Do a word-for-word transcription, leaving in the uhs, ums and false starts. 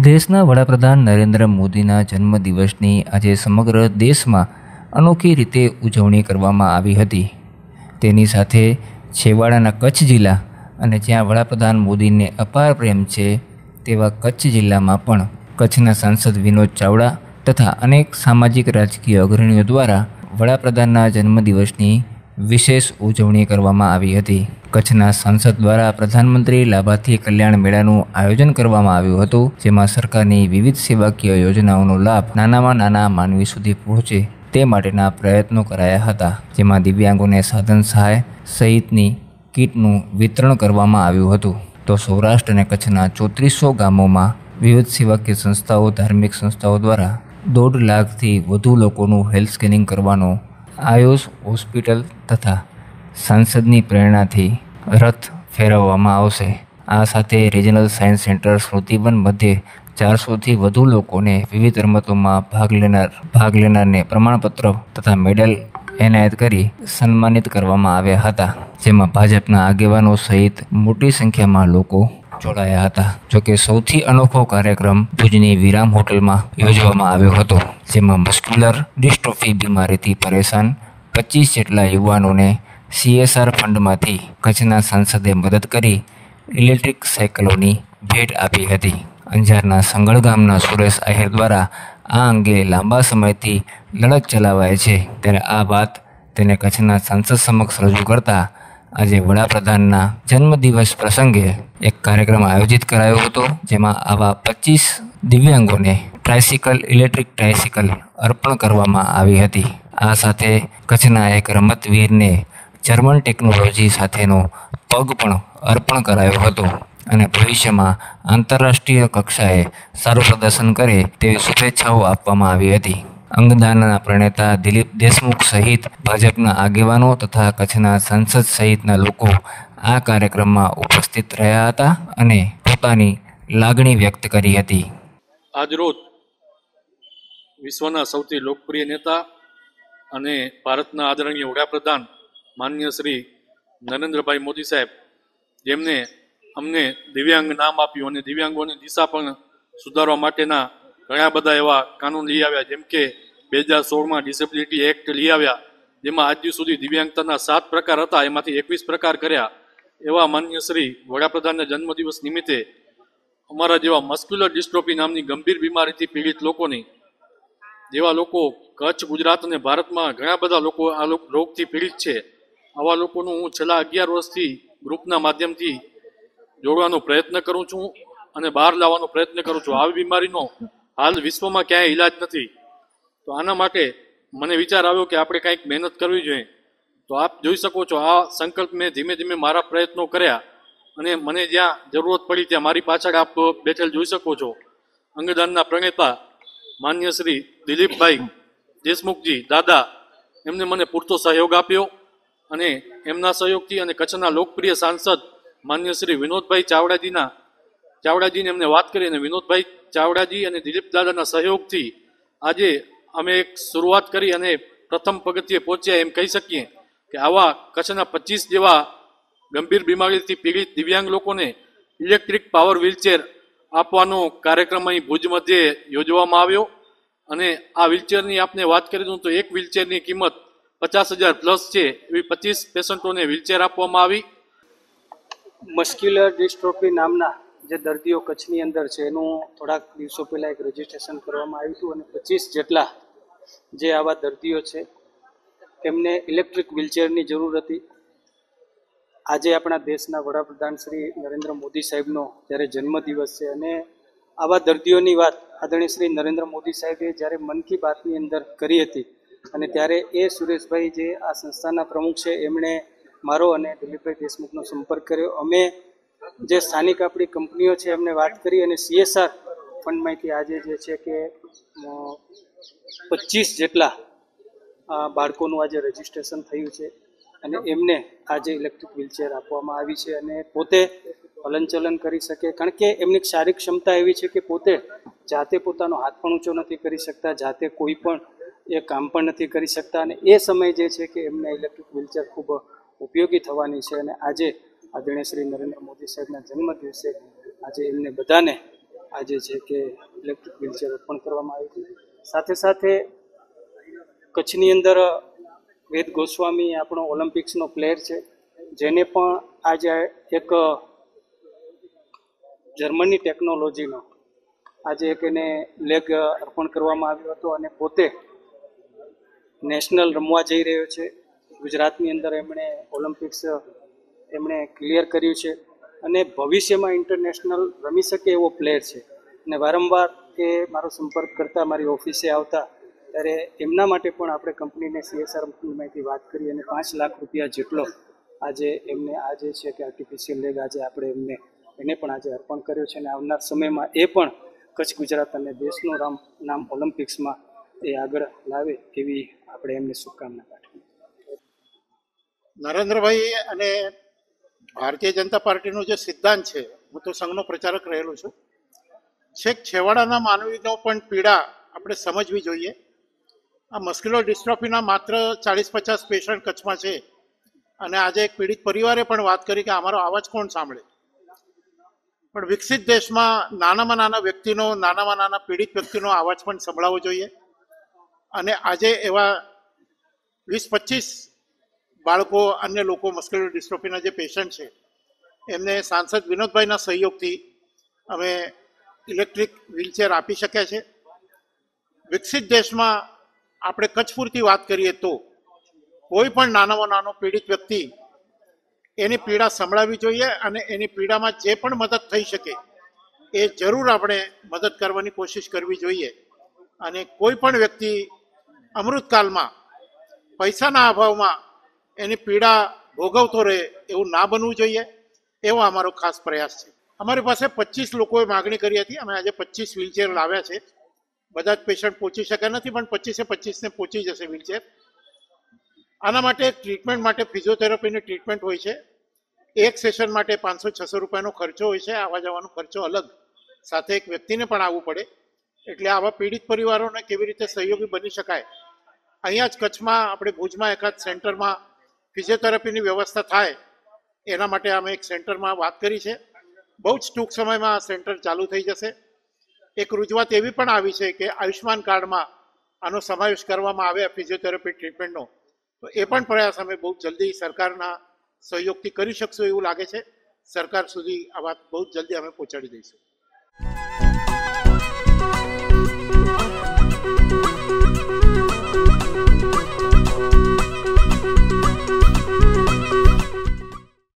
દેશના વડાપ્રધાન નરેન્દ્ર મોદીના જન્મદિવસની આજે સમગ્ર દેશમાં અનોખી રીતે ઉજવણી કરવામાં આવી હતી. તેની સાથે છેવાડાના કચ્છ જિલ્લા અને જ્યાં વડાપ્રધાન મોદીને અપાર પ્રેમ છે તેવા કચ્છ જિલ્લામાં પણ કચ્છના સાંસદ વિનોદ ચાવડા તથા અનેક સામાજિક રાજકીય અગ્રણીઓ દ્વારા વડાપ્રધાનના જન્મદિવસની વિશેષ ઉજવણી કરવામાં આવી હતી. કચ્છના સાંસદ દ્વારા પ્રધાનમંત્રી લાભાર્થી કલ્યાણ મેળાનું આયોજન કરવામાં આવ્યું હતું, જેમાં સરકારની વિવિધ સેવાકીય યોજનાઓનો લાભ નાનામાં નાના માનવી સુધી પહોંચે તે માટેના પ્રયત્નો કરાયા હતા, જેમાં દિવ્યાંગોને સાધન સહાય સહિતની કીટનું વિતરણ કરવામાં આવ્યું હતું. તો સૌરાષ્ટ્ર અને કચ્છના ચોત્રીસો ગામોમાં વિવિધ સેવાકીય સંસ્થાઓ ધાર્મિક સંસ્થાઓ દ્વારા દોઢ લાખથી વધુ લોકોનું હેલ્થ સ્કેનિંગ કરવાનો આયુષ હોસ્પિટલ તથા સાંસદની પ્રેરણાથી રથ ફેરવવામાં આવશે. આ સાથે રિજનલ સાયન્સ સેન્ટર સ્મૃતિવન મધ્યે ચારસોથી વધુ લોકોને વિવિધ રમતોમાં ભાગ લેનાર ભાગ લેનારને પ્રમાણપત્ર તથા મેડલ એનાયત કરી સન્માનિત કરવામાં આવ્યા હતા, જેમાં ભાજપના આગેવાનો સહિત મોટી સંખ્યામાં લોકો જોડાયા હતા. જોકે સૌથી અનોખો કાર્યક્રમ ભુજની વિરામ હોટલમાં યોજવામાં આવ્યો હતો, જેમાં મસ્ક્યુલર ડિસ્ટ્રોફી બીમારીથી પરેશાન પચીસ જેટલા યુવાનોને સીએસઆર ફંડમાંથી કચ્છના સાંસદે મદદ કરી ઇલેક્ટ્રિક સાયકલોની ભેટ આપી હતી. અંજારના સંગળ ગામના સુરેશ આહિર દ્વારા આ અંગે લાંબા સમયથી લડત ચલાવાય છે, ત્યારે આ વાત તેને કચ્છના સાંસદ સમક્ષ રજૂ કરતા આજે વડાપ્રધાનના જન્મદિવસ પ્રસંગે એક કાર્યક્રમ આયોજિત કરાયો હતો, જેમાં આવા પચીસ દિવ્યાંગોને ટ્રાયસિકલ ઇલેક્ટ્રિક ટ્રાયસિકલ અર્પણ કરવામાં આવી હતી. આ સાથે કચ્છના એક રમતવીરને જર્મન ટેકનોલોજી સાથેનો પગ પણ અર્પણ કરાયો હતો અને ભવિષ્યમાં આંતરરાષ્ટ્રીય કક્ષાએ સારું પ્રદર્શન કરે તેવી શુભેચ્છાઓ આપવામાં આવી હતી. અંગદાનના પ્રણેતા દિલીપ દેશમુખ સહિત ભાજપના આગેવાનો તથા કચ્છના સાંસદ સહિતના લોકો આ કાર્યક્રમમાં ઉપસ્થિત રહ્યા હતા અને પોતાની લાગણી વ્યક્ત કરી હતી. આજરોજ વિશ્વના સૌથી લોકપ્રિય નેતા અને ભારતના આદરણીય વડાપ્રધાન માનનીય શ્રી નરેન્દ્રભાઈ મોદી સાહેબ, જેમને અમને દિવ્યાંગ નામ આપ્યું અને દિવ્યાંગોની દિશા પણ સુધારવા માટેના ઘણા બધા એવા કાનૂન લઈ આવ્યા, જેમ કે બે હજાર સોળમાં ડિસેબિલિટી એક્ટ લઈ આવ્યા, જેમાં આજ સુધી દિવ્યાંગતાના સાત પ્રકાર હતા, એમાંથી એકવીસ પ્રકાર કર્યા. એવા માનનીય શ્રી વડાપ્રધાનના જન્મદિવસ નિમિત્તે અમારા જેવા મસ્ક્યુલર ડિસ્ટ્રોફી નામની ગંભીર બીમારીથી પીડિત લોકોની જેવા લોકો કચ્છ, ગુજરાત અને ભારતમાં ઘણા બધા લોકો આ રોગથી પીડિત છે. આવા લોકોનું હું છેલ્લા અગિયાર વર્ષથી ગ્રુપના માધ્યમથી જોડવાનો પ્રયત્ન કરું છું અને બહાર લાવવાનો પ્રયત્ન કરું છું. આવી બીમારીનો હાલ વિશ્વમાં ક્યાંય ઈલાજ નથી. તો આના માટે મને વિચાર આવ્યો કે આપણે કંઈક મહેનત કરવી જોઈએ. તો આપ જોઈ શકો છો, આ સંકલ્પ મેં ધીમે ધીમે મારા પ્રયત્નો કર્યા અને મને જ્યાં જરૂરત પડી ત્યાં મારી પાછળ આપ બેઠેલ જોઈ શકો છો. અંગદાનના પ્રણેતા માન્ય શ્રી દિલીપભાઈ દેશમુખજી દાદા, એમને મને પૂરતો સહયોગ આપ્યો અને એમના સહયોગથી અને કચ્છના લોકપ્રિય સાંસદ માન્ય શ્રી વિનોદભાઈ ચાવડાજીના ચાવડાજીને એમને વાત કરી અને વિનોદભાઈ ચાવડાજી અને દિલીપ દાદાના સહયોગથી આજે અમે એક શરૂઆત કરી અને પ્રથમ પગથિયે પહોંચ્યા એમ કહી શકીએ કે આવા કચ્છના પચીસ જેવા ગંભીર બીમારીથી પીડિત દિવ્યાંગ લોકોને ઇલેક્ટ્રિક પાવર વ્હીલચેર આપવાનો કાર્યક્રમ અહીં ભુજ મધ્યે યોજવામાં આવ્યો અને આ વ્હીલચેરની આપને વાત કરી દઉં તો એક વ્હીલચેરની કિંમત પચાસ હજાર પ્લસ છે. એવી પચીસ પેશન્ટોને વ્હીલચેર આપવામાં આવી. મસ્ક્યુલર ડિસ્ટ્રોફી નામના જે દર્દીઓ કચ્છની અંદર છે એનું થોડાક દિવસો પહેલાં એક રજિસ્ટ્રેશન કરવામાં આવ્યું હતું અને પચીસ જેટલા જે આવા દર્દીઓ છે તેમને ઇલેક્ટ્રિક વ્હીલચેરની જરૂર હતી. આજે આપણા દેશના વડાપ્રધાન શ્રી નરેન્દ્ર મોદી સાહેબનો જ્યારે જન્મદિવસ છે અને આવા દર્દીઓની વાત આદરણીય શ્રી નરેન્દ્ર મોદી સાહેબે જ્યારે મન કી બાતની અંદર કરી હતી અને ત્યારે એ સુરેશભાઈ જે આ સંસ્થાના પ્રમુખ છે એમણે મારો અને દિલીપભાઈ દેશમુખનો સંપર્ક કર્યો. અમે જે સ્થાનિક આપણી કંપનીઓ છે એમને વાત કરી અને સીએસઆર ફંડમાંથી આજે જે છે કે પચીસ જેટલા બાળકોનું આજે રજીસ્ટ્રેશન થયું છે અને એમને આજે ઇલેક્ટ્રિક વ્હીલચેર આપવામાં આવી છે અને પોતે હલનચલન કરી શકે, કારણ કે એમની શારીરિક ક્ષમતા એવી છે કે પોતે જાતે પોતાનો હાથ પણ ઊંચો નથી કરી શકતા, જાતે કોઈ પણ એ કામ પણ નથી કરી શકતા અને એ સમય જે છે કે એમને ઇલેક્ટ્રિક વ્હીલચેર ખૂબ ઉપયોગી થવાની છે. અને આજે આદરણીય શ્રી નરેન્દ્ર મોદી સાહેબના જન્મ દિવસે આજે એમને બધાને આજે છે કે ઇલેક્ટ્રિક વ્હીલચેર અર્પણ કરવામાં આવી હતી. સાથે સાથે કચ્છની અંદર વેદ ગોસ્વામી આપણો ઓલિમ્પિક્સનો પ્લેયર છે, જેને પણ આજે એક જર્મની ટેકનોલોજીનો આજે એક એને લેગ અર્પણ કરવામાં આવ્યો હતો અને પોતે નેશનલ રમવા જઈ રહ્યો છે. ગુજરાતની અંદર એમણે ઓલિમ્પિક્સ એમણે ક્લિયર કર્યું છે અને ભવિષ્યમાં ઇન્ટરનેશનલ રમી શકે એવો પ્લેયર છે. અને વારંવાર એ મારો સંપર્ક કરતા મારી ઓફિસે આવતા ત્યારે એમના માટે પણ આપણે કંપનીને સીએસઆર કંપનીમાંથી વાત કરી અને પાંચ લાખ રૂપિયા જેટલો આજે એમને આજે છે કે આર્ટિફિશિયલ લેગ આજે આપણે એમને એને પણ આજે અર્પણ કર્યો છે અને આવનાર સમયમાં એ પણ કચ્છ ગુજરાત અને દેશનું નામ નામ ઓલિમ્પિક્સમાં એ આગળ લાવે એવી આપણે એમને શુભકામના પાઠવીએ. નરેન્દ્રભાઈ અને ભારતીય જનતા પાર્ટીનો જે સિદ્ધાંત છે, હું તો સંઘનો પ્રચારક રહેલો છું, છેક છેવાડાના માનવીનો પણ પીડા આપણે સમજવી જોઈએ. આ મસ્ક્યુલર ડિસ્ટ્રોફીના માત્ર ચાલીસ પચાસ પેશન્ટ કચ્છમાં છે અને આજે એક પીડિત પરિવારે પણ વાત કરી કે અમારો અવાજ કોણ સાંભળે. પણ વિકસિત દેશમાં નાનામાં નાના વ્યક્તિનો નાનામાં નાના પીડિત વ્યક્તિનો અવાજ પણ સંભળાવવો જોઈએ. અને આજે એવા વીસ પચીસ બાળકો અન્ય લોકો મસ્ક્યુલર ડિસ્ટ્રોફીના જે પેશન્ટ છે એમને સાંસદ વિનોદભાઈના સહયોગથી અમે ઇલેક્ટ્રિક વ્હીલચેર આપી શક્યા છે. વિકસિત દેશમાં આપણે કચ્છ પૂરતી વાત કરીએ તો કોઈ પણ નાનામાં નાનો પીડિત વ્યક્તિ એની પીડા સંભળાવવી જોઈએ અને એની પીડામાં જે પણ મદદ થઈ શકે એ જરૂર આપણે મદદ કરવાની કોશિશ કરવી જોઈએ. અને કોઈ પણ વ્યક્તિ અમૃતકાલમાં પૈસાના અભાવમાં એની પીડા ભોગવતો રહે એવું ના બનવું જોઈએ, એવો અમારો ખાસ પ્રયાસ છે. અમારી પાસે પચીસ લોકોએ માગણી કરી હતી, અમે આજે પચીસ વ્હીલચેર લાવ્યા છે. બધા જ પેશન્ટ પહોંચી શક્યા નથી, પણ પચીસે પચીસને પહોંચી જશે વ્હીલચેર. આના માટે ટ્રીટમેન્ટ માટે ફિઝિયોથેરાપીની ટ્રીટમેન્ટ હોય છે. એક સેશન માટે પાંચસો છસો રૂપિયાનો ખર્ચો હોય છે, આવવા જવાનો ખર્ચો અલગ, સાથે એક વ્યક્તિને પણ આવવું પડે. એટલે આવા પીડિત પરિવારોને કેવી રીતે સહયોગી બની શકાય, અહીંયા જ કચ્છમાં આપણે ભુજમાં એકાદ સેન્ટરમાં ફિઝિયોથેરાપીની વ્યવસ્થા થાય એના માટે અમે એક સેન્ટરમાં વાત કરી છે. બહુ જ ટૂંક સમયમાં આ સેન્ટર ચાલુ થઈ જશે. એક રજૂઆત એવી પણ આવી છે કે આયુષ્યમાન કાર્ડમાં આનો સમાવેશ કરવામાં આવે ફિઝિયોથેરાપી ટ્રીટમેન્ટનો, તો એ પણ પ્રયાસ અમે બહુ જલ્દી સરકારના સહયોગથી કરી શકશું એવું લાગે છે. સરકાર સુધી આ વાત બહુ જલ્દી અમે પહોંચાડી દઈશું.